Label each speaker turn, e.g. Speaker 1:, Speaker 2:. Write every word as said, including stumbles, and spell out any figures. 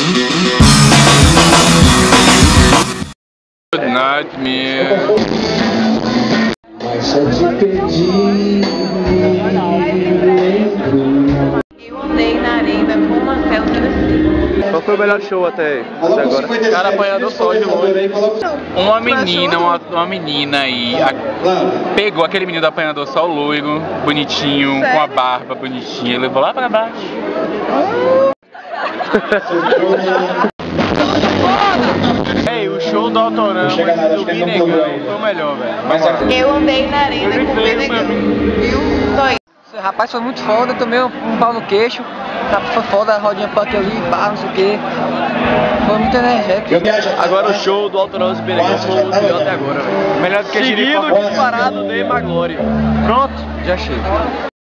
Speaker 1: Good night, man.
Speaker 2: Eu andei na arena com uma Celta.
Speaker 3: Qual foi o melhor show até, até agora?
Speaker 1: Cara, apanhador só de longe. Uma menina, uma, uma menina aí, a, pegou aquele menino do apanhador só, o loiro, bonitinho, com a barba bonitinha, levou lá pra baixo. Ei, o show do Autorama e do Binegão foi o melhor, velho.
Speaker 2: Eu andei na arena com o Benegão. Viu? Só isso.
Speaker 4: Rapaz, foi muito foda, eu tomei um, um pau no queixo, tá, foi foda, a rodinha punk ali, pá, não sei o que. Foi muito energético.
Speaker 3: Agora o show do Autorama e Benegão foi o melhor até agora, velho.
Speaker 1: Melhor do que
Speaker 3: Seguido disparado, Ney Maglore.
Speaker 4: Pronto, já chega.